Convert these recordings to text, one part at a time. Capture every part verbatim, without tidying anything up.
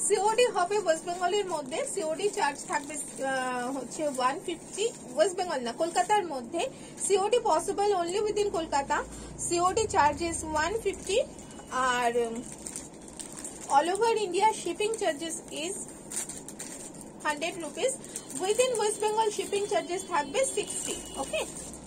COD হবে West বেঙ্গলের মধ্যে, সিওডি চার্জ থাকবে হচ্ছে ওয়ান ফিফটি, ওয়েস্ট বেঙ্গল না কলকাতার মধ্যে COD possible only within Kolkata, COD charges one fifty, আর all over India shipping charges is hundred rupees, within West Bengal shipping charges থাকবে সিক্সটি। ওকে,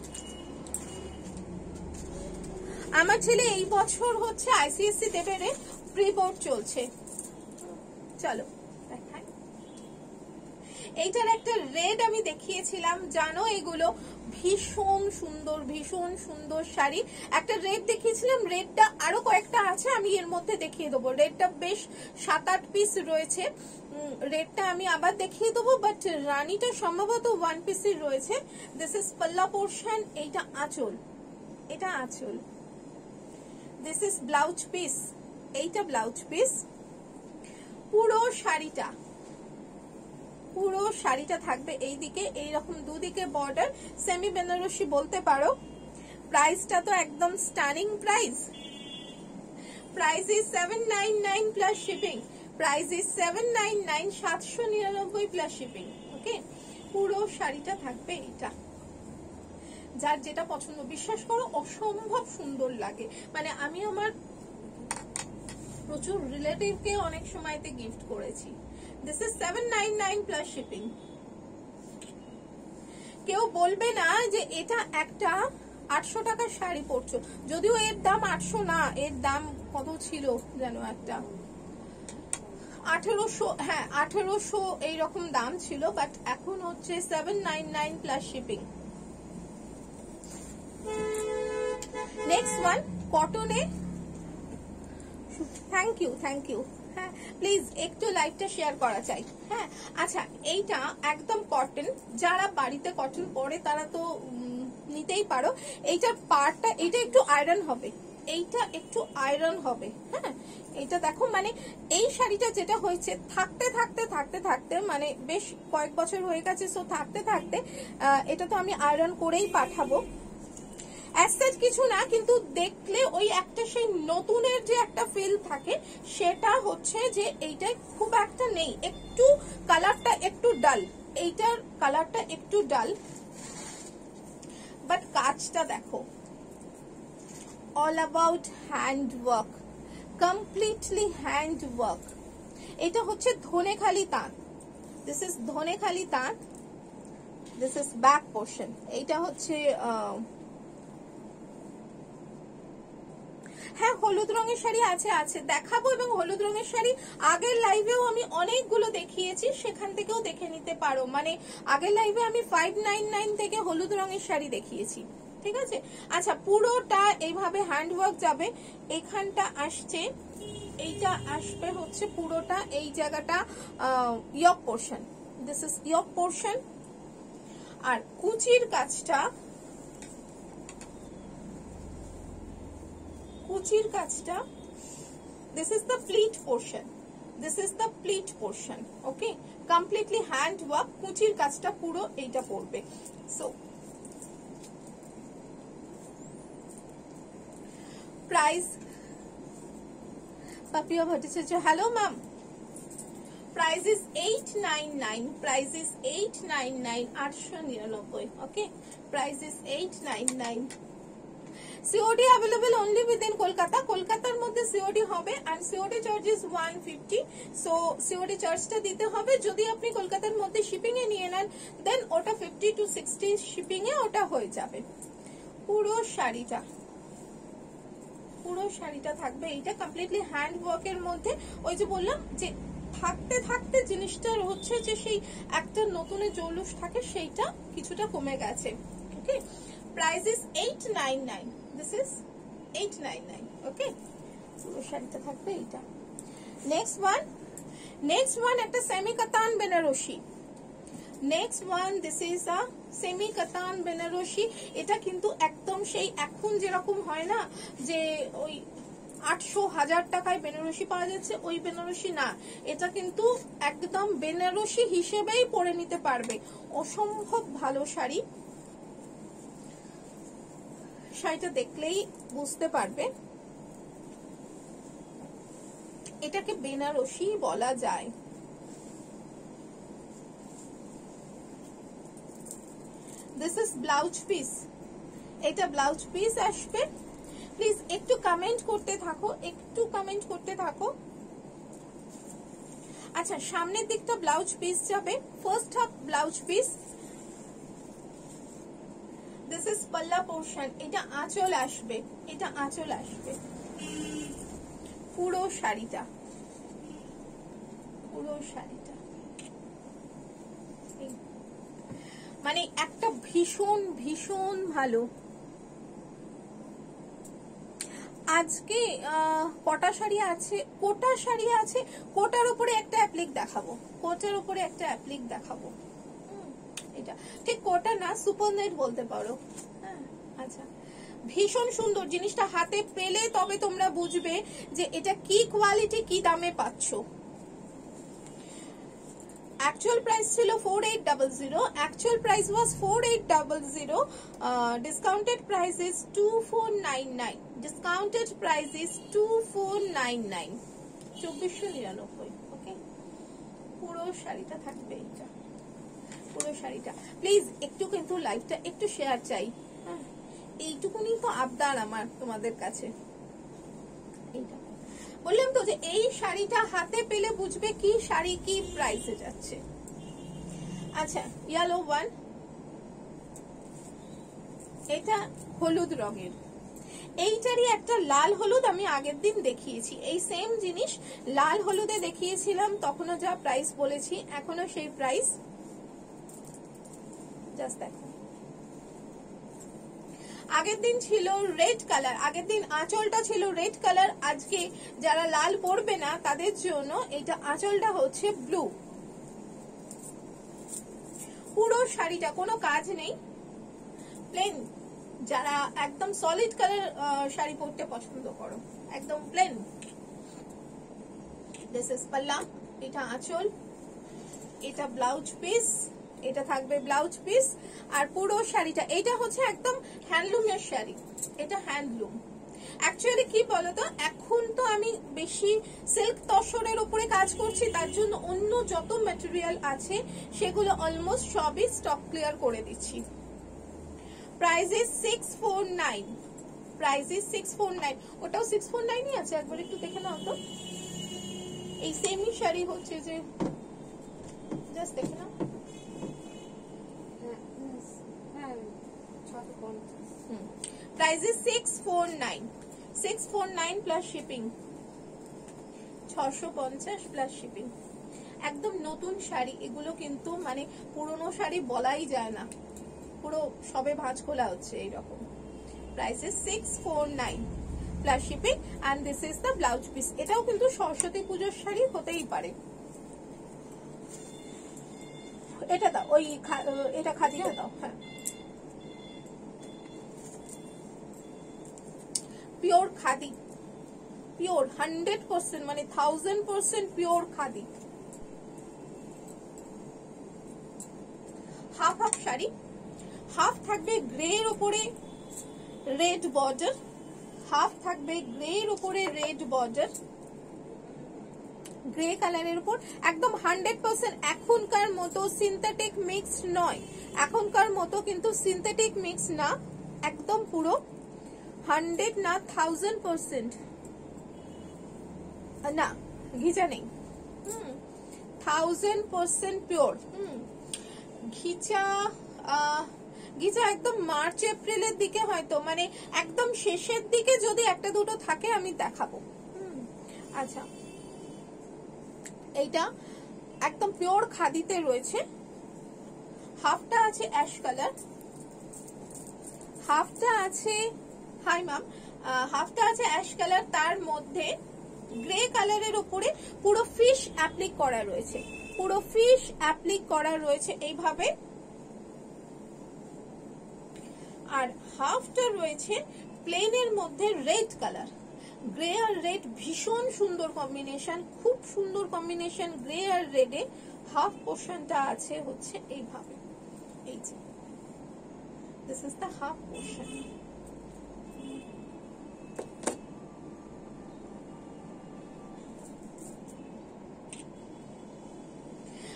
আমার ছেলে এই বছর হচ্ছে আইসিএসসি দেবে রে, প্রি বোর্ড চলছে। চলো দেখাই, এইটার একটা রেড আমি দেখিয়েছিলাম, জানো এগুলো ভীষণ সুন্দর, ভীষণ সুন্দর শাড়ি। একটা রেড দেখিয়েছিলাম, রেডটা আরো কয়েকটা আছে, আমি এর মধ্যে দেখিয়ে দেবো। রেডটা বেশ সাত আট পিস রয়েছে, রেডটা আমি আবার দেখিয়ে দেবো, বাট রানীটা সম্ভবত ওয়ান পিসের রয়েছে। দিস ইজ পাল্লা পোর্শন, এইটা আঁচল, এটা আঁচল, দিস ইজ ব্লাউজ পিস, এইটা ব্লাউজ পিস। পুরো শাড়িটা, পুরো শাড়িটা থাকবে এইদিকে এইরকম দুদিকে বর্ডার, সেমি বেনারসি বলতে পারো। প্রাইসটা তো একদম stunning price, price is seven nine nine plus shipping, price is seven nine nine, সাতশো নিরানব্বই প্লাস শিপিং। ওকে, পুরো শাড়িটা থাকবে এইটা। যার যেটা পছন্দ, বিশ্বাস করো অসম্ভব সুন্দর লাগে, মানে আমি আমার প্রচুর রিলেটিভকে অনেক সময়তে গিফট করেছি। This is seven nine nine plus shipping. কেউ বলবে না যে এটা একটা আটশো টাকার শাড়ি পরছো, যদিও এর দাম আটশো না, এর দাম কত ছিল যেন একটা আঠেরোশো, হ্যাঁ আঠেরোশো এইরকম দাম ছিল, বাট এখন হচ্ছে seven nine nine plus shipping. Next one কটনে, থ্যাংক ইউ থ্যাংক ইউ, হ্যাঁ প্লিজ একটু লাইভটা শেয়ার করা চাই। হ্যাঁ আচ্ছা, এইটা একদম কটন, যারা বাড়িতে কটন পরে তারা তো নিতেই পারো। এইটার পার্টটা, এইটা একটু আয়রন হবে, এইটা একটু আয়রন হবে। হ্যাঁ এইটা দেখো, মানে এই শাড়িটা যেটা হয়েছে থাকতে থাকতে থাকতে থাকতে মানে বেশ কয়েক বছর হয়ে গেছে, সো থাকতে থাকতে এটা তো আমি আয়রন করেই পাঠাবো। অ্যাজ কিছু না, কিন্তু দেখলে ওই একটা সেই নতুনের যে একটা ফিল থাকে সেটা হচ্ছে যে এইটাই খুব একটা নেই, একটু কালারটা একটু ডাল, এইটার কালারটা একটু ডাল, বাট কাজটা দেখো, all about hand work, completely hand work. এটা হচ্ছে ধনেখালি তাঁত, দিস ইজ ধনেখালি তাঁত, দিস ইজ ব্যাক পোর্শন। এইটা হচ্ছে আহ হ্যাঁ হলুদ রঙের শাড়ি আছে আছে দেখাবো, এবং হলুদ রঙের শাড়ি আগের লাইভেও আমি অনেকগুলো দেখিয়েছি, সেখান থেকেও দেখে নিতে পারো। মানে আগের লাইভে আমি ফাইভ নাইন নাইন থেকে হলুদ রঙের শাড়ি দেখিয়েছি, ঠিক আছে। আচ্ছা, পুরোটা এইভাবে হ্যান্ডওয়ার্ক যাবে, এখানটা আসছে, এইটা আসবে হচ্ছে পুরোটা এই জায়গাটা yoke portion, this is yoke portion. আর কুচির কাজটা, কুচির কাজটা, this is the pleat portion, this is the pleat portion, okay, completely hand work, কুচির কাজটা পুরো এইটা পড়বে। So price, Papiya Bhattacharya, hello ma'am, price is eight nine nine, price is eight nine nine, আটশো নিরানব্বই। Okay, price is eight nine nine. COD available only within Kolkata, কলকাতার মধ্যে COD হবে, and COD charge is one fifty. So COD চার্জটা দিতে হবে। যদি আপনি কলকাতার মধ্যে শিপিং এ নিয়ে নেন দেন ওটা ফিফটি টু সিক্সটি শিপিং এ ওটা হয়ে যাবে। পুরো শাড়িটা, পুরো শাড়িটা থাকবে এইটা কমপ্লিটলি হ্যান্ড ওয়ার্কের মধ্যে। ওই যে বললাম যে থাকতে থাকতে জিনিসটা হচ্ছে যে সেই একটা নতুনের জৌলুস থাকে, সেইটা কিছুটা কমে গেছে। Okay, price is eight nine nine, this is eight nine nine. Okay, পুরো শাড়িটা থাকবে এইটা। নেক্সট ওয়ান, নেক্সট ওয়ান একটা semi katan Banarasi. Next one, this is a semi katan Banarasi. এটা কিন্তু একদম সেই এখন যেরকম হয় না যে ওই আটশো হাজার টাকায় বেনারসি পাওয়া যাচ্ছে, ওই বেনারসি না, এটা কিন্তু একদম বেনারসি হিসেবেই পরে নিতে পারবে। অসম্ভব ভালো শাড়ি, শাড়িটা দেখলেই বুঝতে পারবে। এটাকে বেনারসি বলা যায়। দিস ইজ ব্লাউজ পিস, এটা ব্লাউজ পিস আসবে। প্লিজ একটু কমেন্ট করতে থাকো, একটু কমেন্ট করতে থাকো। আচ্ছা, সামনের দিকটা ব্লাউজ পিস যাবে, first half blouse piece. This is পাল্লা পোর্শন, এটা আঁচল আসবে, এটা আঁচল আসবে। পুরো শাড়িটা, পুরো শাড়িটা মানে একটা ভীষণ ভীষণ ভালো। আজকে কটা শাড়ি আছে, কোটা শাড়ি আছে, কোটার উপরে একটা অ্যাপ্লিক দেখাবো, কোটার উপরে একটা অ্যাপ্লিক দেখাবো। এটা ঠিক কোটা না, সুপার নেট বলতে পারো। হ্যাঁ, আচ্ছা, ভীষণ সুন্দর জিনিসটা। হাতে পেলে তবে তোমরা বুঝবে যে এটা কি কোয়ালিটি, কি দামে পাচ্ছ। Actual price ছিল four eight zero zero, actual price was four eight zero zero, uh, discounted price is two four nine nine, discounted price is two four nine nine, চব্বিশশো নিরানব্বই। ওকে, পুরো শাড়িটা থাকবে এটা, পুরো শাড়িটা। প্লিজ একটু কিন্তু লাইভটা একটু শেয়ার চাই। হ্যাঁ, এইটুকুনি তো আবদার আমার তোমাদের কাছে। এইটা বললাম তো যে এই শাড়িটা হাতে পেলে বুঝবে কি শাড়ি কি প্রাইসে যাচ্ছে। আচ্ছা, ইয়েলো ওয়ান, এটা হলুদ রঙের, এইটারই একটা লাল হলুদ আমি আগের দিন দেখিয়েছি। এই সেম জিনিস লাল হলুদে দেখিয়েছিলাম, তখনও যা প্রাইস বলেছি এখনো সেই প্রাইস। জাস্ট দেখো, আগের দিন ছিল রেড কালার, আগের দিন আঁচলটা ছিল রেড কালার। আজকে যারা লাল পরবে না তাদের জন্য এটা আঁচলটা হচ্ছে ব্লু। পুরো শাড়িটা কোনো কাজ নেই, প্লেন। যারা একদম সলিড কালার শাড়ি পরতে পছন্দ করো, একদম প্লেন। দিস ইজ পাল্লা, এটা আঁচল, এটা ব্লাউজ পিস, এটা থাকবে ব্লাউজ পিস। আর পুরো শাড়িটা, এটা হচ্ছে একদম হ্যান্ডলুমের শাড়ি, এটা হ্যান্ডলুম। অ্যাকচুয়ালি কি বলতো, এখন তো আমি বেশি সিল্ক তসরের উপরে কাজ করছি, তার জন্য অন্য যত ম্যাটেরিয়াল আছে সেগুলো অলমোস্ট সবই স্টক ক্লিয়ার করে দিচ্ছি। Price is six four nine, price is six four nine. ওটাও সিক্স ফোর নাইনই আছে, একবার একটু দেখে নাও তো। এই সেমই শাড়ি হচ্ছে যে, জাস্ট দেখে নাও। Price is six four nine, six four nine plus shipping, ছশো পঞ্চাশ plus shipping। একদম নতুন শাড়ি এগুলো, কিন্তু মানে পুরনো শাড়ি বলাই যায় না, পুরো সবে ভাঁজ খোলা হচ্ছে এইরকম। Price is six four nine plus shipping and this is the blouse piece। এটাও কিন্তু সরস্বতী পুজোর শাড়ি হতেই পারে। এটা দাও, ওই এটা খাদিটা দাও। হ্যাঁ, pure khadi, pure hundred percent মানে thousand percent pure khadi. Half half sari, half থাকবে গ্রে এর উপরে রেড বর্ডার, হাফ থাকবে গ্রে এর উপরে রেড বর্ডার, গ্রে কালারের উপর একদম হান্ড্রেড পার্সেন্ট। এখনকার মতো সিনথেটিক মিক্স নয়, এখনকার মতো কিন্তু সিনথেটিক মিক্স না, একদম পুরো হান্ড্রেড না থাউজেন্ড পার্সেন্ট না, ঘিচা নেই। Hmm, thousand percent pure. Hmm, ghicha ghicha একদম মার্চ এপ্রিলের দিকে হয়তো, মানে একদম শেষের দিকে যদি একটা দুটো থাকে আমি দেখাবো। হুম, আচ্ছা, এইটা একদম পিওর খাদিতে রয়েছে। হাফটা আছে অ্যাশ কালার, হাফটা আছে, হাই ম্যাম, হাফটা আছে অ্যাশ কালার, তার মধ্যে গ্রে কালারের উপরে পুরো ফিশ অ্যাপ্লিক করা রয়েছে, পুরো ফিশ অ্যাপ্লিক করা রয়েছে এইভাবে। আর হাফটা রয়েছে প্লেনের মধ্যে রেড কালার, গ্রে আর রেড ভীষণ সুন্দর কম্বিনেশন, খুব সুন্দর কম্বিনেশন গ্রে আর রেডে। হাফ পোর্শনটা আছে হচ্ছে এইভাবে, এই যে this is the half portion.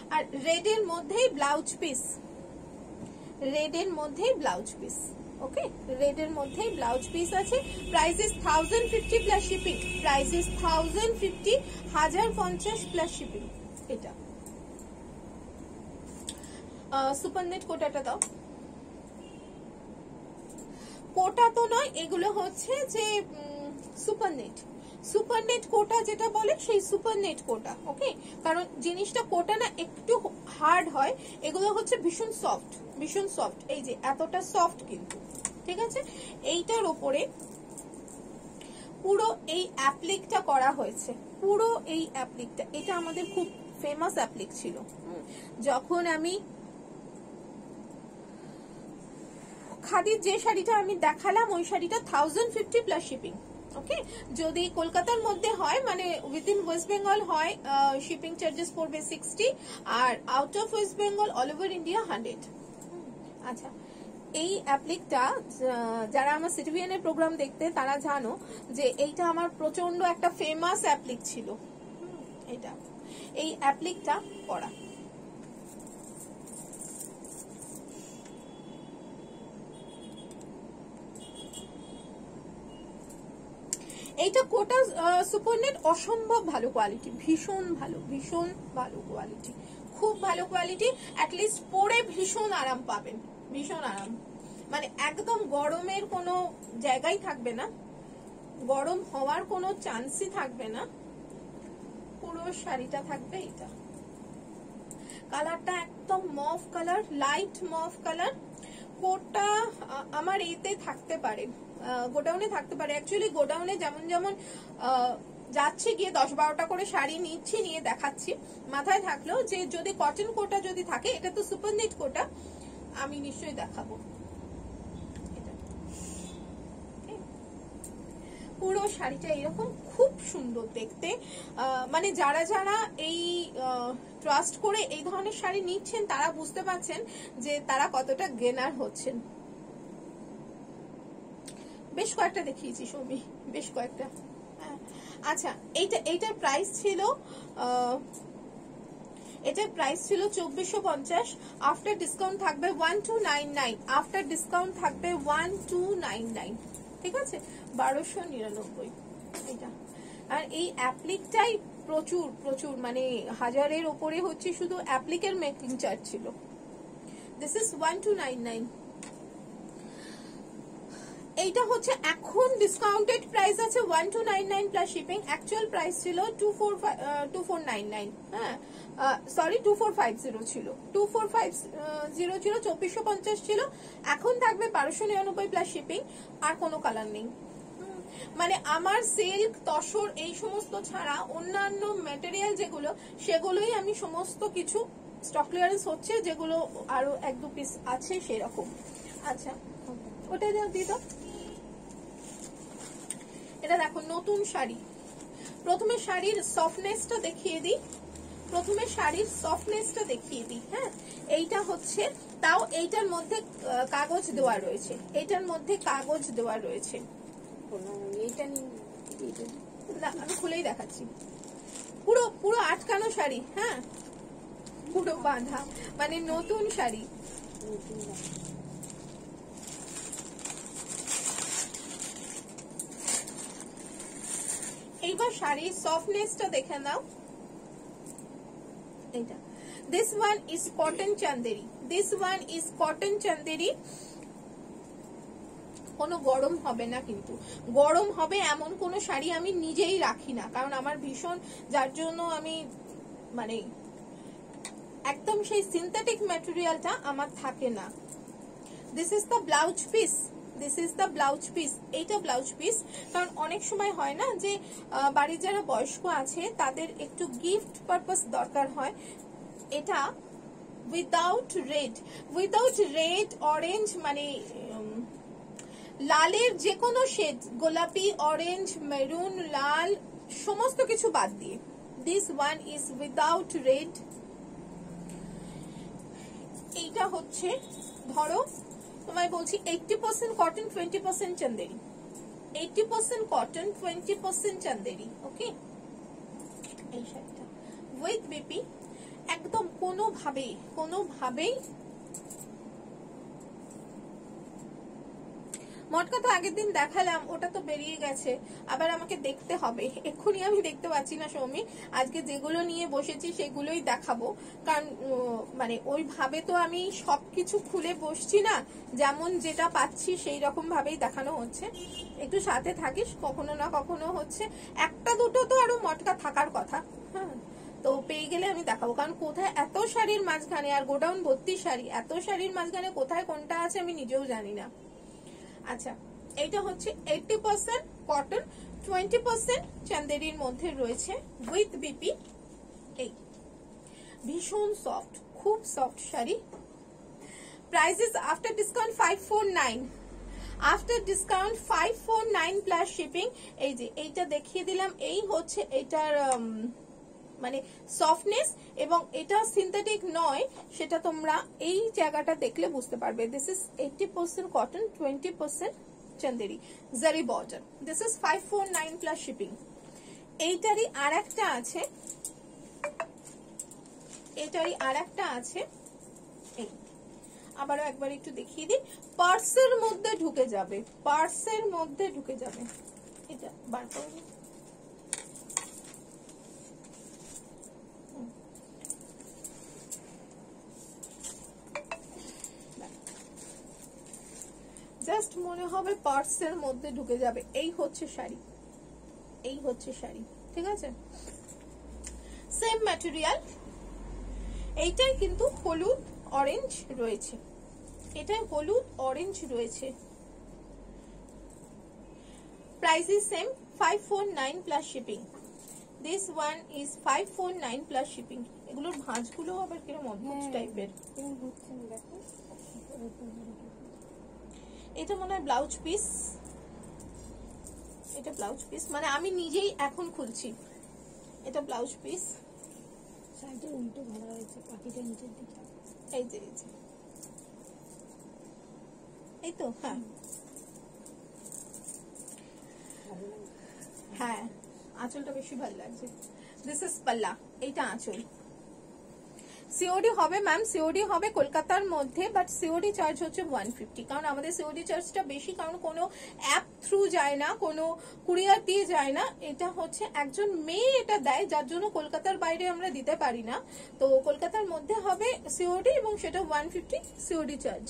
আর রেড এর মধ্যেই ব্লাউজ পিস, রেড এর মধ্যেই ব্লাউজ পিস। ওকে, রেড এর মধ্যেই ব্লাউজ পিস আছে। Price is thousand fifty plus shipping, price is thousand fifty, হাজার পঞ্চাশ প্লাস শিপিং। এটা সুপার নেট কোটাটা দাও। কোটা তো নয়, এগুলো হচ্ছে যে super net, super net kota যেটা বলে সেই সুপার নেট কোটা। ওকে, কারণ জিনিসটা কোটা না একটু হার্ড হয়, এগুলো হচ্ছে ভীষণ সফট, ভীষণ সফট। এই যে এতটা সফট কিন্তু, ঠিক আছে। এইটার ওপরে পুরো এই অ্যাপ্লিকটা করা হয়েছে, পুরো এই অ্যাপ্লিকটা, এটা আমাদের খুব ফেমাস অ্যাপ্লিক ছিল। যখন আমি খাদির যে শাড়িটা আমি দেখালাম ওই শাড়িটা thousand fifty plus shipping. Okay, যদি কলকাতার মধ্যে হয় মানে উইদিন ওয়েস্ট বেঙ্গল হয় শিপিং চার্জেস পড়বে সিক্সটি, আর out of West Bengal all over India hundred. আচ্ছা, এই অ্যাপ্লিকটা যারা আমার সিটিভিএনের প্রোগ্রাম দেখতে তারা জানো যে এইটা আমার প্রচন্ড একটা ফেমাস অ্যাপ্লিক ছিল। এটা এই অ্যাপ্লিকটা করা, এইটা কোটা সুপারনেট অসম্ভব ভালো কোয়ালিটি, ভীষণ ভালো, ভীষণ ভালো কোয়ালিটি, খুব ভালো কোয়ালিটি। অ্যাটলিস্ট পরে ভীষণ আরাম পাবেন, ভীষণ আরাম, মানে একদম গরমের কোনো জায়গাই থাকবে না, গরম হওয়ার কোনো চান্সই থাকবে না। পুরো শাড়িটা থাকবে এটা, কালারটা একদম mauve colour, light mauve colour. Kota আমার এতে থাকতে পারে, গোডাউনে থাকতে পারে। অ্যাকচুয়ালি গোডাউনে যেমন যেমন যাচ্ছি গিয়ে দশ বারোটা করে শাড়ি নিচ্ছি, নিয়ে দেখাচ্ছি, মাথায় থাকলো যে যদি কটন কোটা যদি থাকে, এটা তো সুপার নেট কোটা, আমি নিশ্চয়ই দেখাবো। পুরো শাড়িটা এরকম খুব সুন্দর দেখতে। মানে যারা যারা এই ট্রাস্ট করে এই ধরনের শাড়ি নিচ্ছেন তারা বুঝতে পারছেন যে তারা কতটা গেনার হচ্ছেন। বেশ কয়েকটা দেখিয়েছি সৌমি, বেশ কয়েকটা। আচ্ছা, এইটা এইটার প্রাইস ছিল এটার প্রাইস ছিল চব্বিশশো পঞ্চাশ, আফটার ডিসকাউন্ট থাকবে one two nine nine, after discount থাকবে ওয়ান টু নাইন নাইন, ঠিক আছে, বারোশো নিরানব্বই এটা। আর এই অ্যাপ্লিকটাই প্রচুর প্রচুর মানে হাজারের ওপরে হচ্ছে শুধু অ্যাপ্লিকের মেকিং চার্জ ছিল। This is one two nine nine. এইটা হচ্ছে এখন ডিসকাউন্টেড প্রাইস আছে one two nine nine plus shipping. Actual price ছিল two four two four nine nine, হ্যাঁ sorry two four five zero ছিল, টু ফোর ফাইভ জিরো ছিল, চব্বিশশো পঞ্চাশ ছিল, এখন থাকবে বারোশো নিরানব্বই প্লাস শিপিং। আর কোনো কালার নেই, মানে আমার সিল্ক তসর এই সমস্ত ছাড়া অন্যান্য ম্যাটেরিয়াল যেগুলো সেগুলোই আমি সমস্ত কিছু স্টক ক্লিয়ারেন্স হচ্ছে, যেগুলো আরো এক দু পিস আছে সেরকম। আচ্ছা, ওটা দিয়ে দাও। এটা দেখো নতুন শাড়ি। প্রথমে শাড়ির সফটনেসটা দেখিয়ে দিই, প্রথমে শাড়ির সফটনেসটা দেখিয়ে দিই। হ্যাঁ, এইটা হচ্ছে, তাও এইটার মধ্যে কাগজ দেওয়া রয়েছে, এইটার মধ্যে কাগজ দেওয়া রয়েছে। এইটা না, আমি খুলেই দেখাচ্ছি। পুরো পুরো আটকানো শাড়ি, হ্যাঁ পুরো বাঁধা, মানে নতুন শাড়ি। এইবার শাড়ির সফটনেসটা দেখে নাও। এটা this one is cotton Chanderi, this one is cotton Chanderi. কোনো গরম হবে না, কিন্তু গরম হবে এমন কোনো শাড়ি আমি নিজেই রাখি না, কারণ আমার ভীষণ, যার জন্য আমি মানে একদম সেই সিনথেটিক ম্যাটেরিয়ালটা আমার থাকে না। This is the blouse piece, this is the blouse piece. এইটা ব্লাউজ পিস, কারণ অনেক সময় হয় না যে বাড়ির যারা বয়স্ক আছে তাদের একটু গিফট পারপাস দরকার হয়। এটা without red, without red orange, মানে লালের যে কোনো শেড, গোলাপি, অরেঞ্জ, মেরুন, লাল, সমস্ত কিছু বাদ দিয়ে this one is without red. এইটা হচ্ছে ধরো তোমায় বলছি eighty percent cotton, twenty percent Chanderi, eighty percent cotton, twenty percent Chanderi. Okay, এই শাড়িটা উইথ বিপি একদম কোনোভাবেই কোনোভাবেই মটকা তো আগের দিন দেখালাম, ওটা তো বেরিয়ে গেছে, আবার আমাকে দেখতে হবে। এক্ষুনি আমি দেখতে পাচ্ছি না সৌমি, আজকে যেগুলো নিয়ে বসেছি সেগুলোই দেখাবো, কারণ মানে ওইভাবে তো আমি সবকিছু খুলে বসছি না, যেমন যেটা পাচ্ছি সেই রকম ভাবেই দেখানো হচ্ছে। একটু সাথে থাকিস, কখনো না কখনো হচ্ছে একটা দুটো তো আরো মটকা থাকার কথা, হ্যাঁ তো পেয়ে গেলে আমি দেখাবো। কারণ কোথায় এত শাড়ির মাঝখানে, আর গোডাউন ভর্তি শাড়ি, এত শাড়ির মাঝখানে কোথায় কোনটা আছে আমি নিজেও জানি না। আচ্ছা, এটা হচ্ছে eighty percent cotton, twenty percent চান্দেরির মধ্যে রয়েছে উইথ বিপি। এই ভীষণ সফট, খুব soft sari. Prices after discount five four nine, after discount five four nine plus shipping. এই যে এইটা দেখিয়ে দিলাম, এই হচ্ছে এটার মানে সফটনেস, এবং এটা সিনথেটিক নয় সেটা তোমরা এই জায়গাটা দেখলে বুঝতে পারবে। This is eighty percent cotton, twenty percent Chanderi, zari border. This is five four nine plus shipping. এইটারই আর একটা আছে, এটারই আর একটা আছে, এই আবারও একবার একটু দেখিয়ে দিই। পার্সের মধ্যে ঢুকে যাবে, পার্সের মধ্যে ঢুকে যাবে। এটা বার করে জাস্ট মনে হবে পার্সের মধ্যে ঢুকে যাবে। এই হচ্ছে শাড়ি, এই হচ্ছে শাড়ি, ঠিক আছে। সেম ম্যাটেরিয়াল, এইটাই কিন্তু হলুদ অরেঞ্জ রয়েছে, এটাই হলুদ অরেঞ্জ রয়েছে। Price is same, five four nine plus shipping. This one is five four nine plus shipping. এগুলোর ভাঁজগুলো আবার কিরকম অদ্ভুত টাইপের। এটা মনে হয় ব্লাউজ পিস, এটা ব্লাউজ পিস, মানে আমি নিজেই এখন খুলছি। এটা ব্লাউজ পিস, সাইডে উল্টো ধরা হয়েছে, পাখিটা নিচের দিকে। এই যে এই যে এই তো, হ্যাঁ হ্যাঁ আঁচলটা বেশি ভালো লাগছে। দিস ইজ পাল্লা, এইটা আঁচল। সিওডি হবে ম্যাম, সিওডি হবে কলকাতার মধ্যে, বাট সিওডি চার্জ হচ্ছে ওয়ান ফিফটি, কারণ আমাদের সিওডি চার্জটা বেশি, কারণ কোনো অ্যাপ থ্রু যায় না, কোনো কুরিয়ার দিয়ে যায় না। এটা হচ্ছে একজন মেয়ে এটা দেয়, যার জন্য কলকাতার বাইরে আমরা দিতে পারি না। তো কলকাতার মধ্যে হবে সিওডি, এবং সেটা ওয়ান ফিফটি সিওডি চার্জ।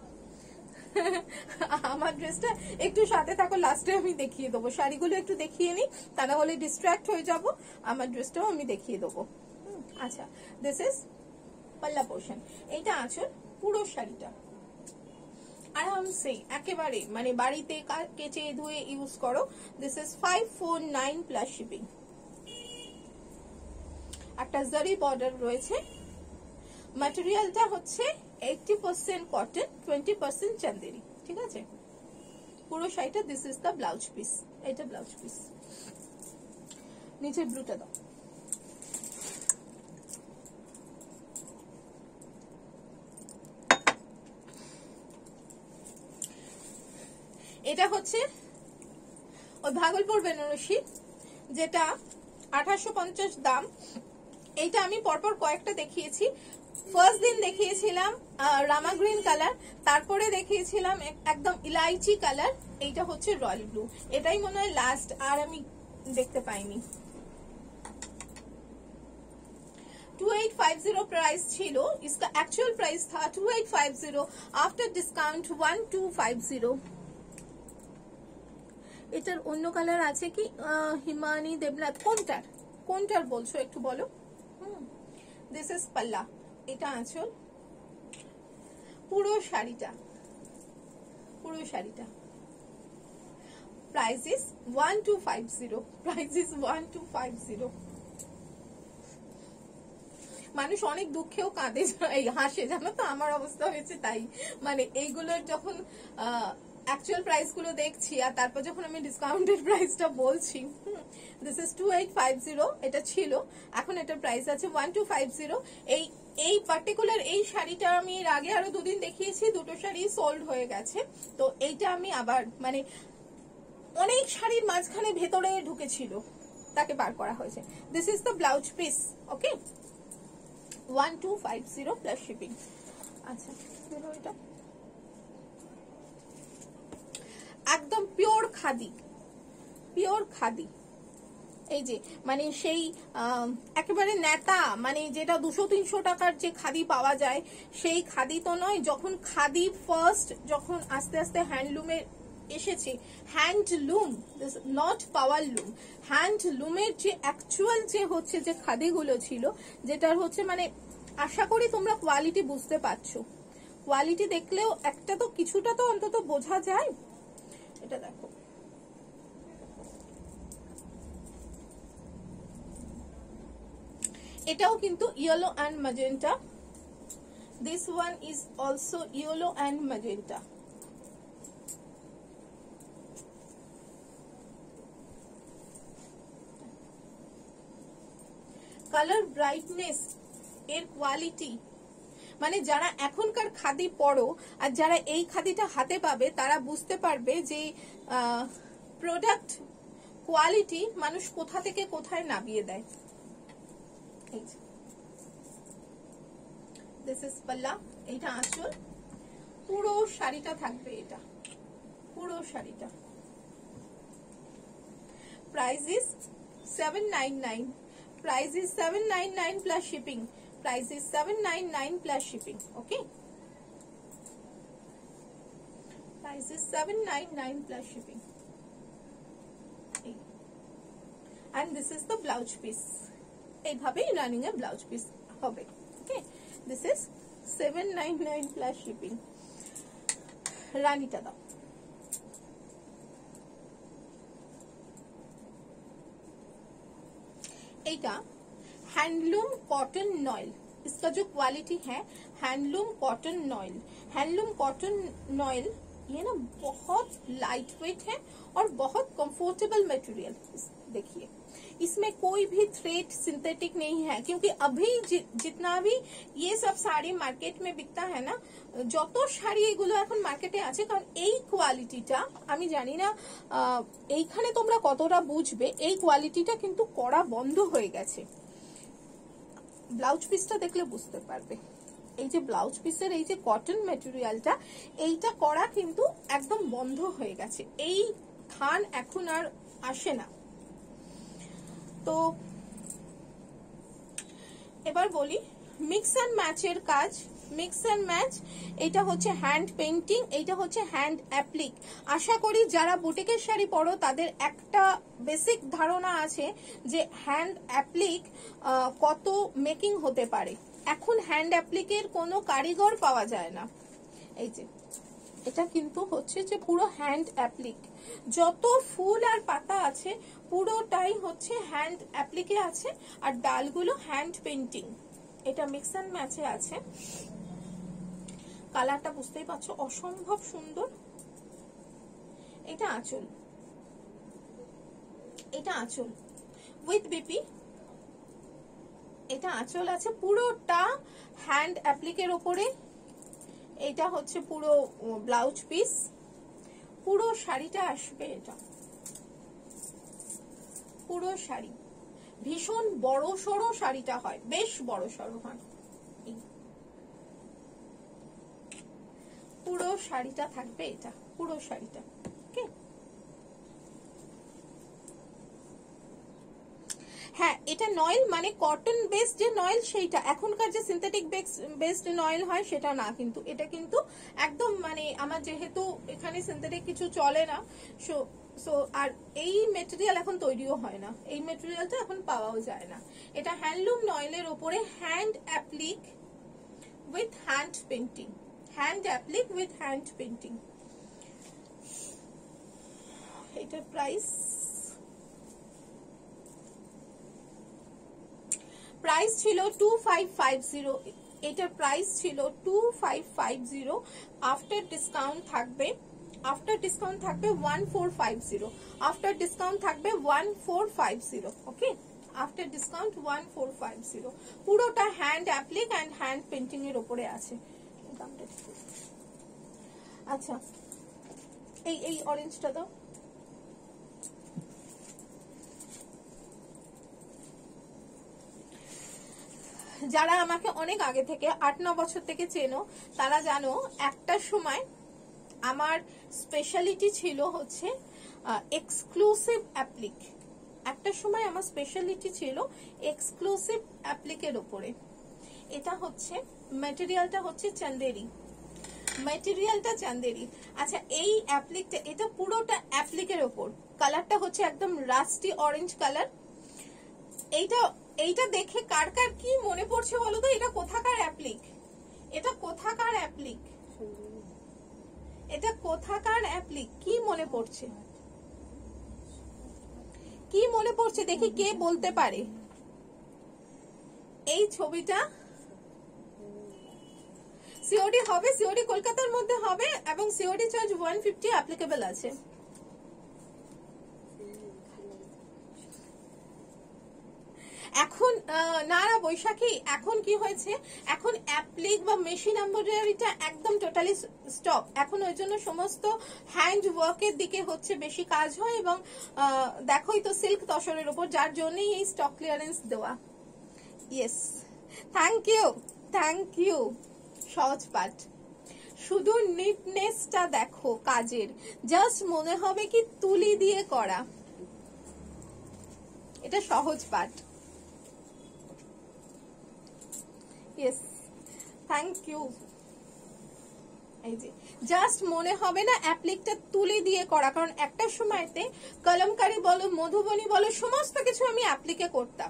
আমার ড্রেসটা একটু সাথে থাকো, লাস্টে আমি দেখিয়ে দেবো। শাড়িগুলো একটু দেখিয়ে নিই, তা না হলে ডিস্ট্র্যাক্ট হয়ে যাব। আমার ড্রেসটাও আমি দেখিয়ে দেবো। আচ্ছা, দিস ইজ পাল্লা পোর্শন, এইটা আঁচল। পুরো শাড়িটা আরামসে একেবারে মানে বাড়িতে কেচে ধুয়ে ইউজ করো। This is five four nine plus shipping. একটা জারি বর্ডার রয়েছে। ম্যাটেরিয়ালটা হচ্ছে eighty percent cotton, twenty percent Chanderi, ঠিক আছে। পুরো শাড়িটা, this is the blouse piece, এটা ব্লাউজ পিস। নিচের ব্লুটা দাও। এটা হচ্ছে ওই ভাগলপুর বেনারসি, যেটা আঠাশশো পঞ্চাশ দাম। এইটা আমি পরপর কয়েকটা দেখিয়েছি। ফার্স্ট দিন দেখিয়েছিলাম রামা গ্রিন কালার, তারপরে দেখিয়েছিলাম একদম ইলাইচি কালার, এইটা হচ্ছে রয়্যাল ব্লু। এটাই মনে হয় লাস্ট, আর আমি দেখতে পাইনি। Two eight five zero price छिलो, इसका एक्चुअल प्राइस था two eight five zero, after discount one two five zero. এটার অন্য কালার আছে কি? হিমানি দেবনাথ, কোনটার কোনটার বলছো একটু বলো। দিস ইজ পাল্লা, এটা আঁচল। পুরো শাড়িটা, পুরো শাড়িটা price is one two five zero, price is one two five zero. মানুষ অনেক দুঃখেও কাঁদে, হাসে, জানো তো আমার অবস্থা হয়েছে তাই। মানে এইগুলোর যখন অ্যাকচুয়াল প্রাইস গুলো দেখছি, আর তারপর যখন আমি ডিসকাউন্টেড প্রাইসটা বলছি, this is two eight five zero, এটা ছিল, এখন এটার প্রাইস আছে ওয়ান টু ফাইভ জিরো। এই এই পার্টিকুলার এই শাড়িটা আমি এর আগে আরো দুদিন দেখিয়েছি, দুটো শাড়ি সোল্ড হয়ে গেছে। তো এইটা আমি আবার মানে অনেক শাড়ির মাঝখানে ভেতরে ঢুকেছিল, তাকে বার করা হয়েছে। This is the blouse piece, okay. One two five zero plus shipping. আচ্ছা দেখো এটা একদম পিওর খাদি, পিওর খাদি। এই যে মানে সেই একেবারে নেতা, মানে যেটা দুশো তিনশো টাকার যে খাদি পাওয়া যায় সেই খাদি তো নয়। যখন খাদি ফার্স্ট যখন আস্তে আস্তে হ্যান্ডলুমে এসেছে, হ্যান্ডলুম নট পাওয়ার লুম, হ্যান্ডলুমের যে অ্যাকচুয়াল যে হচ্ছে যে খাদিগুলো ছিল, যেটার হচ্ছে মানে আশা করি তোমরা কোয়ালিটি বুঝতে পারছো। কোয়ালিটি দেখলেও একটা তো কিছুটা তো অন্তত বোঝা যায়। এটা দেখো এটাও কিন্তু yellow and magenta, this one is also yellow and magenta. Colour brightness এর কোয়ালিটি, মানে যারা এখনকার খাদি পরো আর যারা এই খাদিটা হাতে পাবে তারা বুঝতে পারবে যে প্রোডাক্ট কোয়ালিটি মানুষ কোথা থেকে কোথায় নামিয়ে দেয়। দিস ইজ পাল্লা, এটা আঁচল, পুরো শাড়িটা থাকবে এটা, পুরো শাড়িটা। Price is seven nine nine, price is seven nine nine plus shipping, price is seven nine nine plus shipping. Okay, price is seven nine nine plus shipping. and this is the blouse piece, এইভাবে running এ blouse piece হবে। Okay, this is seven nine nine plus shipping. রানীটা দাও, এইটা handloom cotton noil, इसका जो quality है handloom cotton noil, handloom cotton noil ये ना बहुत लाइट वेट है और बहुत कंफर्टेबल मटेरियल। देखिए इसमें कोई भी थ्रेड सिंथेटिक नहीं है, क्योंकि अभी जि, जितना भी ये सब साड़ी मार्केट में बिकता है ना, যত শাড়ি এগুলো এখন মার্কেটে আছে, কারণ এই কোয়ালিটিটা আমি জানি না এইখানে তোমরা কতটা বুঝবে, এই কোয়ালিটিটা কিন্তু করা বন্ধ হয়ে গেছে। ব্লাউজ পিসটা দেখলে বুঝতে পারবে, এই যে ব্লাউজ পিসের এই যে কটন ম্যাটেরিয়ালটা এইটা করা কিন্তু একদম বন্ধ হয়ে গেছে, এই থান এখন আর আসে না। তো এবার বলি মিক্স অ্যান্ড ম্যাচের কাজ, মিক্স অ্যান্ড ম্যাচ, এটা হচ্ছে হ্যান্ড পেইন্টিং, এইটা হচ্ছে হ্যান্ড অ্যাপ্লিক। আশা করি যারা বুটিকের শাড়ি পরো তাদের একটা বেসিক ধারণা আছে যে হ্যান্ড অ্যাপ্লিক কত মেকিং হতে পারে। এখন হ্যান্ড অ্যাপ্লিকের কোনো কারিগর পাওয়া যায় না। এই যে এটা কিন্তু হচ্ছে যে পুরো হ্যান্ড অ্যাপ্লিক, যত ফুল আর পাতা আছে পুরোটাই হচ্ছে হ্যান্ড অ্যাপ্লিকে আছে, আর ডালগুলো হ্যান্ড পেইন্টিং। এটা মিক্স অ্যান্ড ম্যাচে আছে, কালারটা বুঝতেই পারছো অসম্ভব সুন্দর। এটা আঁচল, এটা আঁচল উইথ বিপি, এটা আঁচল আছে পুরোটা হ্যান্ড অ্যাপ্লিকের ওপরে। এটা হচ্ছে পুরো ব্লাউজ পিস, পুরো শাড়িটা আসবে, এটা পুরো শাড়ি ভীষণ বড় সড়ো শাড়িটা হয়, বেশ বড় সড়ো হয়, পুরো শাড়িটা থাকবে এটা, পুরো শাড়িটা। ওকে, হ্যাঁ এটা নয়েল মানে কটন বেসড যে নয়েল সেইটা, এখনকার যে সিনথেটিক বেসড নয়েল হয় সেটা না, কিন্তু এটা কিন্তু একদম মানে আমার যেহেতু এখানে সিনথেটিক কিছু চলে না, সো সো আর এই মেটেরিয়াল এখন তৈরিও হয় না, এই মেটেরিয়ালটা এখন পাওয়াও যায় না। এটা হ্যান্ডলুম নয়েলের ওপরে hand applique with hand painting, hand applique with hand painting. এটার প্রাইস প্রাইস ছিল টু ফাইভ ফাইভ জিরো, এটার প্রাইস ছিল two five five zero, after discount থাকবে, আফটার ডিসকাউন্ট থাকবে one four five zero, after discount থাকবে one four five zero. Okay, after discount one four five zero, পুরোটা hand applique and hand painting এর উপরে আছে। আচ্ছা এই এই অরেঞ্জটা দাও, যারা আমাকে অনেক আগে থেকে আট ন বছর থেকে চেনো তারা জানো একটা সময় আমার স্পেশালিটি ছিল হচ্ছে এক্সক্লুসিভ অ্যাপ্লিক। একটা সময় আমার স্পেশালিটি ছিল এক্সক্লুসিভ অ্যাপ্লিকের উপরে। এটা হচ্ছে ম্যাটেরিয়ালটা হচ্ছে চান্দেরি, ম্যাটেরিয়ালটা চান্দেরি। আচ্ছা এই অ্যাপ্লিকটা, এটা পুরোটা অ্যাপ্লিকের ওপর, কালারটা হচ্ছে একদম রাস্টি অরেঞ্জ কালার। এইটা এইটা দেখে কার কার কি মনে পড়ছে বলো তো? এটা কোথাকার অ্যাপ্লিক? এটা কোথাকার অ্যাপ্লিক? এটা কোথাকার অ্যাপ্লিক? কি মনে পড়ছে? কি মনে পড়ছে দেখি কে বলতে পারে? এই ছবিটা সিওডি হবে, সিওডি কলকাতার মধ্যে হবে এবং COD charge one fifty applicable আছে। এখন না না বৈশাখী, এখন কি হয়েছে, এখন অ্যাপ্লিক বা মেশিন এমব্রয়ডারিটা একদম টোটালি স্টপ। এখন ওই জন্য সমস্ত হ্যান্ড ওয়ার্কের দিকে হচ্ছে বেশি কাজ হয় এবং দেখোই তো সিল্ক তসরের উপর, যার জন্যই এই স্টক ক্লিয়ারেন্স দেওয়া। Yes, thank you thank you. Sahaj Path, শুধু নিটনেসটা দেখো কাজের, জাস্ট মনে হবে কি তুলি দিয়ে করা। এটা Sahaj Path. Yes, thank you. এই যে জাস্ট মনে হবে না অ্যাপ্লিকটা তুলি দিয়ে করা, কারণ একটা সময়তে কলমকারি বলো, মধুবনী বলো, সমস্ত কিছু আমি অ্যাপ্লিকে করতাম।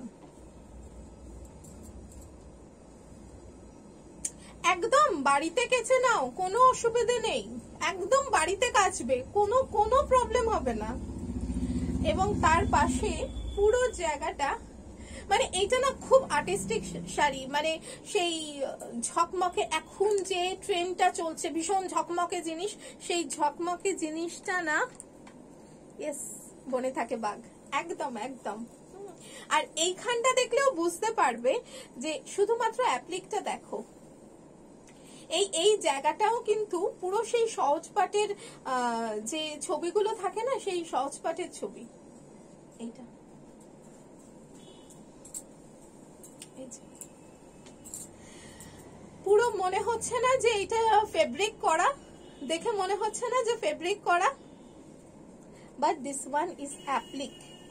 একদম বাড়িতে কেচে নাও, কোনো অসুবিধা নেই, একদম বাড়িতে কাচবে, কোনো কোনো প্রবলেম হবে না। এবং তার পাশে পুরো জায়গাটা, মানে এইটা না খুব আর্টিস্টিক শাড়ি, মানে সেই ঝকমকে, এখন যে ট্রেন্ডটা চলছে ভীষণ ঝকমকে জিনিস, সেই ঝকমকে জিনিসটা না, ইয়েস বনে থাকে বাঘ, একদম একদম। আর এইখানটা দেখলেও বুঝতে পারবে যে শুধুমাত্র অ্যাপ্লিকটা দেখো, এই এই জায়গাটাও কিন্তু পুরো সেই সহজ পাটের যে ছবিগুলো থাকে না, সেই সহজ পাটের ছবি। এইটা পুরো মনে হচ্ছে না যে এটা ফেব্রিক করা, দেখে মনে হচ্ছে না যে ফেব্রিক করা, but this one is applique.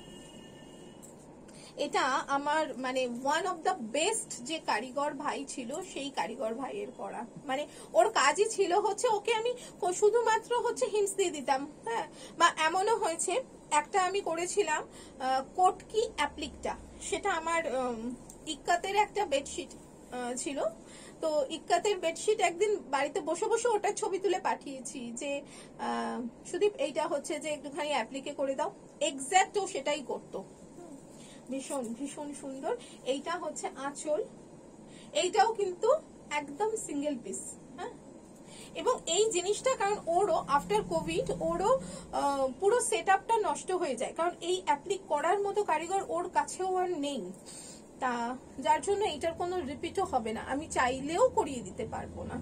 এটা আমার মানে ওয়ান অফ দ্য বেস্ট যে কারিগর ভাই ছিল, সেই কারিগর ভাইয়ের করা। মানে ওর কাজই ছিল হচ্ছে, ওকে আমি শুধুমাত্র হচ্ছে হিন্টস দিয়ে দিতাম। হ্যাঁ, বা এমনও হয়েছে একটা আমি করেছিলাম কোটকি অ্যাপ্লিকটা, সেটা আমার ইক্কাতের একটা বেডশিট ছিল। তো ইক্কাতের বেডশিট একদিন বাড়িতে বসে বসে ওটার ছবি তুলে পাঠিয়েছি যে সুদীপ এইটা হচ্ছে যে একটুখানি অ্যাপ্লিকে করে দাও, এক্স্যাক্ট ও সেটাই করতো। ভীষণ ভীষণ সুন্দর। এইটা হচ্ছে আঁচল, এইটাও কিন্তু একদম সিঙ্গেল পিস। হ্যাঁ, এবং এই জিনিসটা কারণ ওরও আফটার কোভিড ওরও পুরো সেট আপটা নষ্ট হয়ে যায়, কারণ এই অ্যাপ্লিক করার মতো কারিগর ওর কাছেও আর নেই, তা যার জন্য এটার কোনো রিপিটও হবে না, আমি চাইলেও করিয়ে দিতে পারবো না।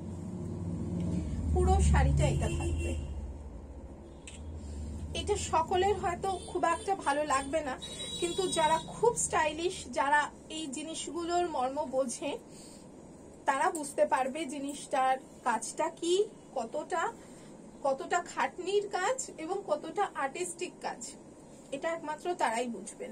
পুরো শাড়িটা এটা থাকবে। এটা সকলের হয়তো খুব একটা ভালো লাগবে না, কিন্তু যারা খুব স্টাইলিশ, যারা এই জিনিসগুলোর মর্ম বোঝে, তারা বুঝতে পারবে জিনিসটার কাজটা কি, কতটা কতটা খাটনির কাজ এবং কতটা আর্টিস্টিক কাজ, এটা একমাত্র তারাই বুঝবেন।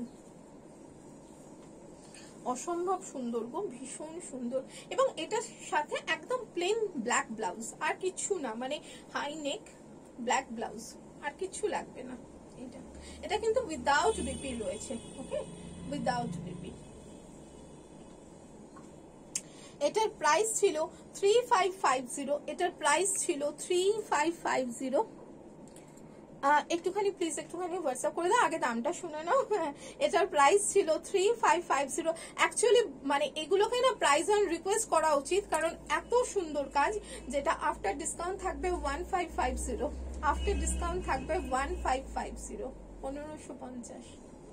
অসম্ভব সুন্দর গো, ভীষণ সুন্দর। এবং এটার সাথে একদম প্লেন ব্ল্যাক ব্লাউজ, আর কিছু না, মানে হাই নেক ব্ল্যাক ব্লাউজ, আর কিছু লাগবে না। এটা এটা কিন্তু উইদাউট বিপি রয়েছে, ওকে, উইদাউট বিপি। এটার প্রাইস ছিল থ্রি ফাইভ ফাইভ জিরো, এটার প্রাইস ছিল থ্রি ফাইভ ফাইভ জিরো। একটুখানি প্লিজ একটুখানি হোয়াটসঅ্যাপ করে দাও, আগে দামটা শুনে নাও। এটার প্রাইস ছিল three five five zero. Actually মানে এগুলোকে না প্রাইস অন রিকোয়েস্ট করা উচিত, কারণ এত সুন্দর কাজ, যেটা আফটার ডিসকাউন্ট থাকবে one five five zero, after discount থাকবে ওয়ান ফাইভ ফাইভ জিরো, পনেরোশো পঞ্চাশ।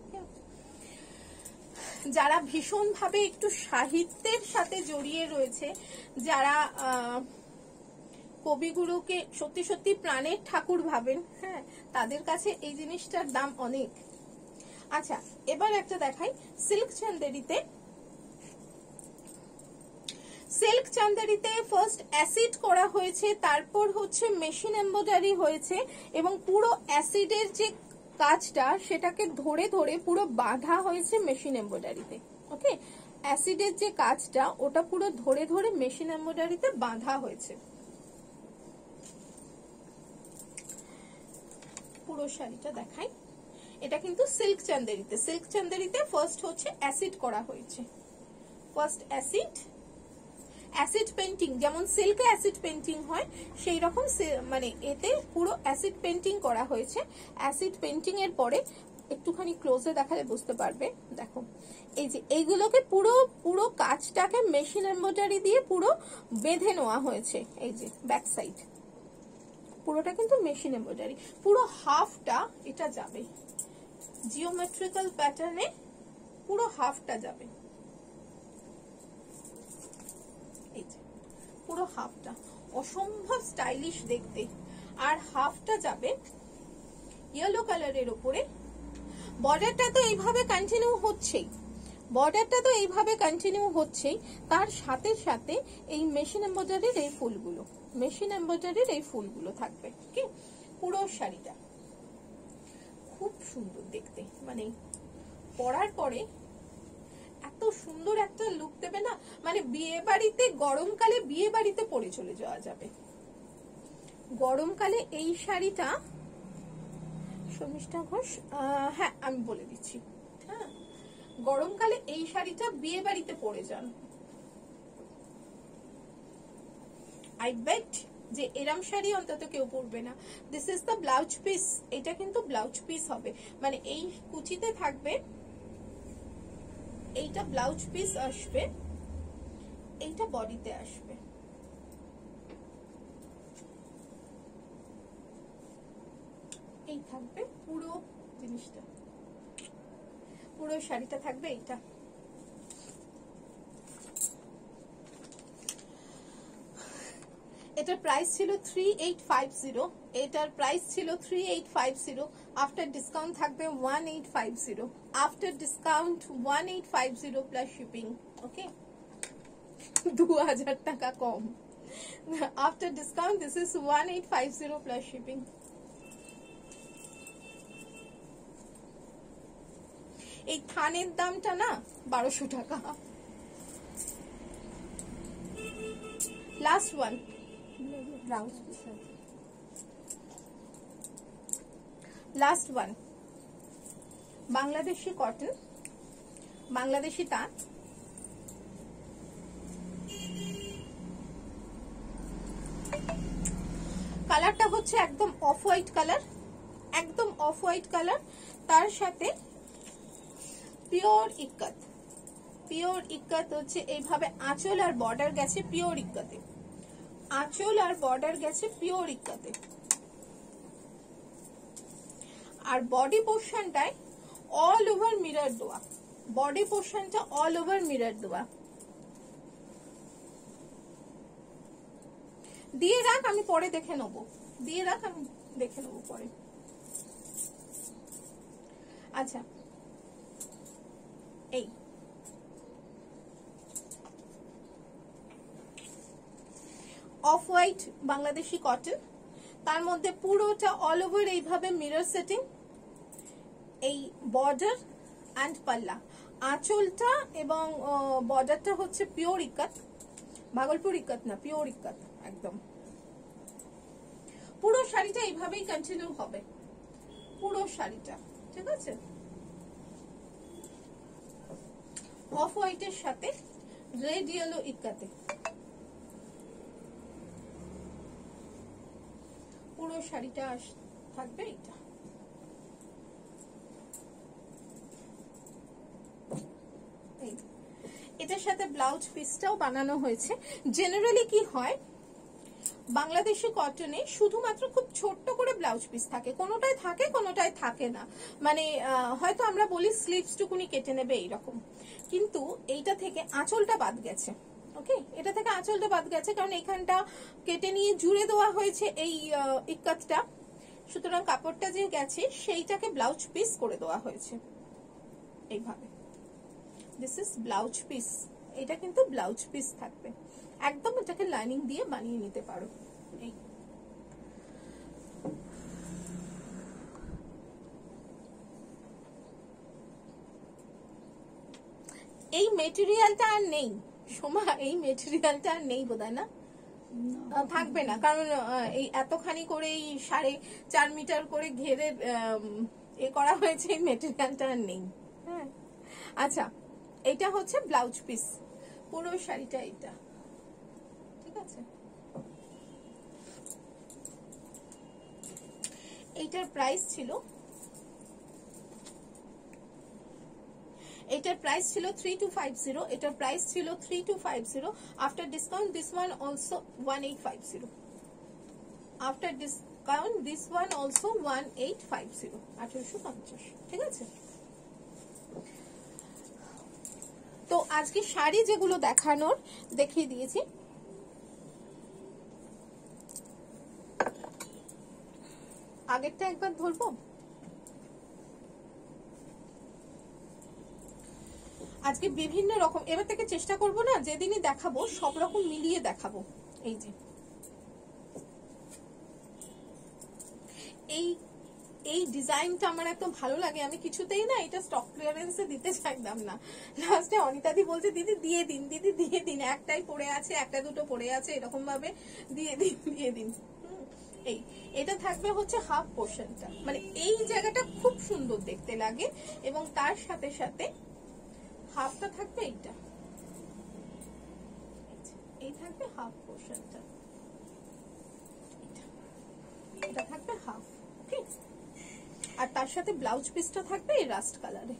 যারা ভীষণ ভাবে একটু সাহিত্যের সাথে জড়িয়ে রয়েছে, যারা কবিগুরুকে সত্যি সত্যি প্রাণের ঠাকুর ভাবেন, হ্যাঁ, তাদের কাছে এই জিনিসটার দাম অনেক। আচ্ছা, এবার একটা দেখাই সিল্ক চান্দেরিতে চান্দারিতে ফার্স্ট অ্যাসিড করা হয়েছে, তারপর হচ্ছে মেশিন এমব্রয়ডারি হয়েছে, এবং পুরো অ্যাসিডের যে কাজটা সেটাকে ধরে ধরে পুরো বাঁধা হয়েছে মেশিন এমব্রয়ডারিতে। ওকে, অ্যাসিডের যে কাজটা ওটা পুরো ধরে ধরে মেশিন এমব্রয়ডারিতে বাঁধা হয়েছে। পুরো শাড়িটা দেখাই। এটা কিন্তু সিল্ক চান্দেরিতে, সিল্ক চান্দেরিতে ফার্স্ট হচ্ছে অ্যাসিড করা হয়েছে। ফার্স্ট অ্যাসিড, অ্যাসিড পেন্টিং, যেমন সিল্কে অ্যাসিড পেন্টিং হয় সেই রকম মানে এতে পুরো অ্যাসিড পেন্টিং করা হয়েছে। অ্যাসিড পেন্টিং এর পরে একটুখানি ক্লোজে দেখালে বুঝতে পারবে। দেখো এই যে এইগুলোকে পুরো পুরো কাজটাকে মেশিন এমব্রয়ডারি দিয়ে পুরো বেঁধে নেওয়া হয়েছে। এই যে ব্যাক সাইড পুরোটা কিন্তু মেশিন এমব্রয়ডারি, পুরো হাফটা এটা যাবে জিওমেট্রিক্যাল প্যাটার্নে, পুরো হাফটা যাবে। এই যে পুরো হাফটা অসম্ভব স্টাইলিশ দেখতে, আর হাফটা যাবে ইয়েলো কালারের উপরে। বর্ডারটা তো এইভাবে কন্টিনিউ হচ্ছেই, বর্ডারটা তো এইভাবে কন্টিনিউ হচ্ছেই, তার সাথে সাথে এই মেশিন এমব্রয়ডারির এই ফুলগুলো, মেশিন এমব্রয়ডারির এই ফুলগুলো থাকবে। কি পুরো শাড়িটা খুব সুন্দর দেখতে, মানে পরার পরে এত সুন্দর একটা লুক দেবে না, মানে বিয়ে বাড়িতে গরমকালে বিয়ে বাড়িতে পরে চলে যাওয়া যাবে। গরমকালে এই শাড়িটা শর্মিষ্ঠা ঘোষ, হ্যাঁ আমি বলে দিচ্ছি, হ্যাঁ গরমকালে এই শাড়িটা বিয়ে বাড়িতে পরে যান। আই বেট যে এরম শাড়ি অন্তত কেউ পরবে না। This is the blouse piece, এটা কিন্তু ব্লাউজ পিস হবে, মানে এই কুচিতে থাকবে, এইটা ব্লাউজ পিস আসবে, এইটা বডিতে আসবে। এই থাকবে পুরো জিনিসটা, পুরো শাড়িটা থাকবে এইটা। এটার প্রাইস ছিল থ্রি এইট ফাইভ জিরো, এটার প্রাইস ছিল three eight five zero, after discount থাকবে one eight five zero, after discount one eight five zero plus shipping. Okay, দু হাজার টাকা কম। After discount this is one eight five zero plus shipping. এই থানের দামটা না বারোশো টাকা। লাস্ট ওয়ান, ব্লাউজ পিস আছে, last one Bangladeshi cotton, Bangladeshi তাঁত। কালারটা হচ্ছে একদম অফ হোয়াইট কালার, একদম অফ হোয়াইট কালার, তার সাথে পিওর ইক্কত, পিওর ইক্কত হচ্ছে এইভাবে আঁচল আর বর্ডার গেছে পিওর ইক্কতে, আঁচল আর বর্ডার গেছে পিওর ইক্কতে। আর বডি পোর্শনটায় অল ওভার মিরর দেওয়া, বডি পোর্শনটা অল ওভার মিরর দেওয়া। দিয়ে রাখ, আমি পরে দেখে নেবো, দিয়ে রাখ আমি দেখে নেবো পরে। আচ্ছা, এই অফ হোয়াইট বাংলাদেশি কটন, তার মধ্যে পুরোটা অল ওভার এইভাবে মিরর সেটিং, এই বর্ডার অ্যান্ড পাল্লা, আঁচলটা এবং বর্ডারটা হচ্ছে পিওর ইক্কত, ভাগলপুর ইক্কত না, পিওর ইক্কত একদম। পুরো শাড়িটা এইভাবেই কন্টিনিউ হবে, পুরো শাড়িটা, ঠিক আছে। অফ হোয়াইটের সাথে রেড ইয়েলো ইক্কাতে পুরো শাড়িটা থাকবে এটা। এটার সাথে ব্লাউজ পিসটাও বানানো হয়েছে। জেনারেলি কি হয়, বাংলাদেশি কটনে শুধুমাত্র খুব ছোট্ট করে ব্লাউজ পিস থাকে, কোনোটাই থাকে কোনোটাই থাকে না, মানে হয়তো আমরা বলি স্লিভস টুকুনি কেটে নেবে এইরকম, কিন্তু এইটা থেকে আঁচলটা বাদ গেছে। ওকে, এটা থেকে আঁচলটা বাদ গেছে কারণ এখানটা কেটে নিয়ে জুড়ে দেওয়া হয়েছে এই ইক্কাতটা, সুতরাং কাপড়টা যে গেছে সেইটাকে ব্লাউজ পিস করে দেওয়া হয়েছে এইভাবে। দিস ইজ ব্লাউজ পিস এটা কিন্তু ব্লাউজ পিস থাকবে, একদম এটাকে লাইনিং দিয়ে বানিয়ে নিতে পারো। এই এই মেটেরিয়ালটা আর নেই সোমা, এই মেটেরিয়ালটা আর নেই বোধহয় না, থাকবে না, কারণ এই এতখানি করে এই সাড়ে চার মিটার করে ঘেরে এ করা হয়েছে, এই মেটেরিয়ালটা আর নেই। হ্যাঁ আচ্ছা, এটা হচ্ছে ব্লাউজ পিস, পুরো শাড়িটা এটা, ঠিক আছে। এইটার প্রাইস ছিল এটার প্রাইস ছিল থ্রি টু ফাইভ জিরো, এটার প্রাইস ছিল three two five zero. After discount this one also one eight five zero, after discount this one also one eight five zero, আঠারোশো পঞ্চাশ, ঠিক আছে। তো আজকে শাড়ি যেগুলো দেখানোর দেখিয়ে দিয়েছি। আগেরটা একবার ধরবো। আজকে বিভিন্ন রকম, এবার থেকে চেষ্টা করব না যেদিনই দেখাবো সব রকম মিলিয়ে দেখাবো। এই যে এই এই ডিজাইনটা আমার এত ভালো লাগে, আমি কিছুতেই না এটা স্টক ক্লিয়ারেন্সে দিতে চাইতাম না। লাস্টে অনিতাদি বলছে দিদি দিয়ে দিন, দিদি দিয়ে দিন, একটাই পড়ে আছে, একটা দুটো পড়ে আছে, এরকম ভাবে দিয়ে দিন দিয়ে দিন। এই এটা থাকবে হচ্ছে হাফ পোর্শনটা, মানে এই জায়গাটা খুব সুন্দর দেখতে লাগে, এবং তার সাথে সাথে হাফটা থাকবে এইটা, এই থাকবে হাফ পোর্শনটা, এটা থাকবে হাফ, ওকে। আর তার সাথে ব্লাউজ পিসটা থাকবে এই রাস্ট কালারে।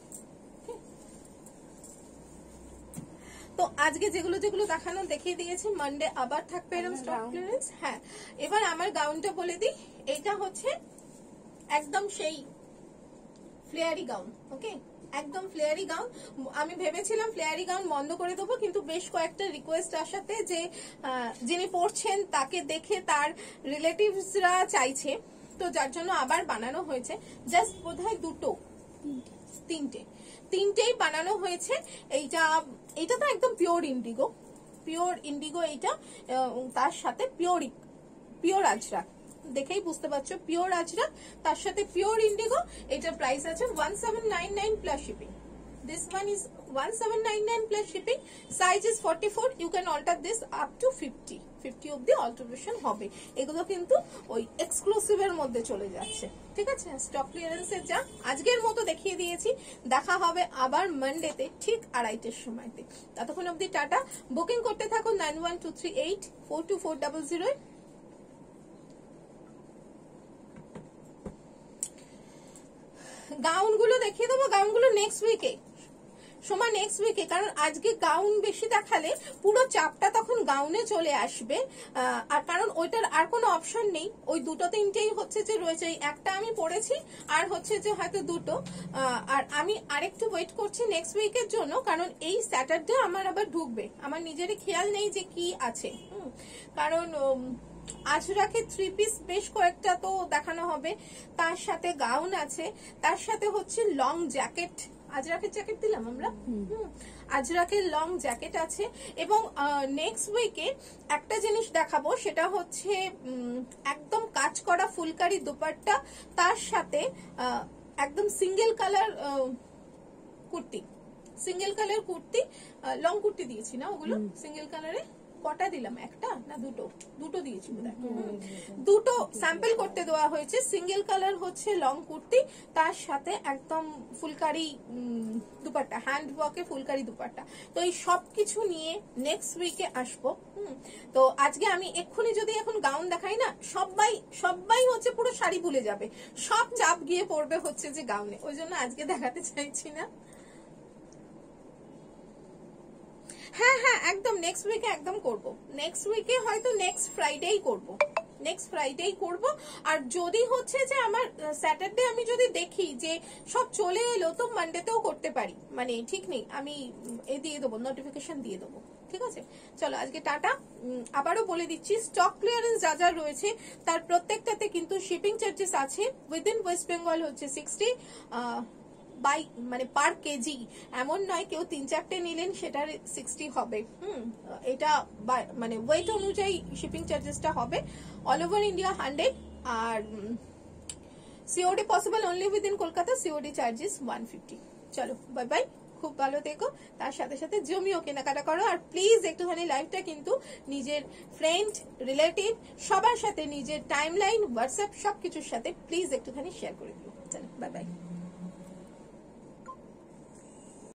তো আজকে যেগুলো যেগুলো দেখানো দেখিয়ে দিয়েছি, মানডে আবার থাকবে এরকম স্টক ক্লিয়ারেন্স। হ্যাঁ, এবার আমার গাউনটা বলে দিই, এটা হচ্ছে একদম সেই ফ্লেয়ারি গাউন, ওকে, একদম ফ্লেয়ারি গাউন। আমি ভেবেছিলাম ফ্লেয়ারি গাউন বন্ধ করে দেবো, কিন্তু বেশ কয়েকটা রিকোয়েস্ট আসাতে যে যিনি পড়ছেন তাকে দেখে তার রিলেটিভসরা চাইছে, তো যার জন্য আবার বানানো হয়েছে। জাস্ট বোধহয় দুটো তিনটে তিনটেই বানানো হয়েছে। এইটা এইটা তো একদম পিওর ইন্ডিগো, পিওর ইন্ডিগো এইটা, তার সাথে পিওর পিওর আজরাক, দেখেই বুঝতে পারছো পিওর আজরাক, তার সাথে পিওর ইন্ডিগো। এটার প্রাইস আছে one seven nine nine plus shipping. This one is one seven nine nine plus shipping. Size is forty-four. You can alter this up to fifty. fifty অবধি alteration হবে। এগুলো কিন্তু ওই exclusive এর মধ্যে চলে যাচ্ছে, ঠিক আছে। স্টক ক্লিয়ারেন্সের যা আজকের মতো দেখিয়ে দিয়েছি, দেখা হবে আবার মানডেতে ঠিক আড়াইটের সময়তে। ততক্ষণ অবধি টাটা। বুকিং করতে থাকুন nine one two three eight four two four double zero. গাউনগুলো দেখিয়ে দেবো, গাউনগুলো নেক্সট উইকে সময়, নেক্সট উইকে, কারণ আজকে গাউন বেশি দেখালে পুরো চাপটা তখন গাউনে চলে আসবে, আর কারণ ওইটার আর কোনো অপশন নেই, ওই দুটো তিনটেই হচ্ছে যে রয়েছে, একটা আমি পড়েছি আর হচ্ছে যে হয়তো দুটো, আর আমি আরেকটু ওয়েট করছি নেক্সট উইকের জন্য, কারণ এই স্যাটারডে আমার আবার ঢুকবে, আমার নিজেরই খেয়াল নেই যে কি আছে, কারণ আজরাকে থ্রি পিস বেশ কয়েকটা তো দেখানো হবে, তার সাথে গাউন আছে, তার সাথে হচ্ছে লং জ্যাকেট, আজরাকের জ্যাকেট দিলাম আমরা, আজরাকের লং জ্যাকেট আছে। এবং নেক্সট উইকে একটা জিনিস দেখাবো, সেটা হচ্ছে একদম কাজ করা ফুলকারি দুপাট্টা, তার সাথে একদম single colour kurti, single colour kurti, long kurti দিয়েছি না ওগুলো, সিঙ্গেল কালারে কটা দিলাম, একটা না দুটো, দুটো দিয়েছি দুটো স্যাম্পল করতে দেওয়া হয়েছে। সিঙ্গেল কালার হচ্ছে লং কুর্তি, তার সাথে একদম ফুলকারি দুপাট্টা, হ্যান্ড ওয়ার্কে ফুলকারি দুপাট্টা। তো এই সব কিছু নিয়ে নেক্সট উইকে আসবো। হুম, তো আজকে আমি এক্ষুনি যদি এখন গাউন দেখাই না, সবাই সবাই হচ্ছে পুরো শাড়ি ভুলে যাবে, সব চাপ গিয়ে পড়বে হচ্ছে যে গাউনে, ওই জন্য আজকে দেখাতে চাইছি না। হ্যাঁ হ্যাঁ একদম নেক্সট উইকে একদম করব, নেক্সট উইকে হয়তো নেক্সট ফ্রাইডেই করব, নেক্সট ফ্রাইডেই করব। আর যদি হচ্ছে যে আমার স্যাটারডে আমি যদি দেখি যে সব চলে এলো, তো মানডেতেও করতে পারি, মানে ঠিক নেই, আমি এ দিয়ে দেবো, নোটিফিকেশন দিয়ে দেবো, ঠিক আছে। চলো আজকে টাটা। আবারও বলে দিচ্ছি, স্টক ক্লিয়ারেন্স যা যা রয়েছে তার প্রত্যেকটাতে কিন্তু শিপিং চার্জেস আছে, উইদিন ওয়েস্ট বেঙ্গল হচ্ছে সিক্সটি, বাই মানে পার কেজি, এমন নয় কেউ তিন চারটে নিলেন সেটার সিক্সটি হবে। হুম, এটা মানে ওয়েট অনুযায়ী শিপিং চার্জেসটা হবে। অল ওভার ইন্ডিয়া হান্ড্রেড, আর COD possible only within Kolkata, COD charges one fifty. চলো বাই বাই, খুব ভালো থেকো, তার সাথে সাথে জমিও কেনাকাটা করো। আর প্লিজ একটুখানি লাইভটা কিন্তু নিজের ফ্রেন্ড, রিলেটিভ সবার সাথে, নিজের টাইম লাইন, হোয়াটসঅ্যাপ সবকিছুর সাথে প্লিজ একটুখানি শেয়ার করে দিও। চলো বাই বাই।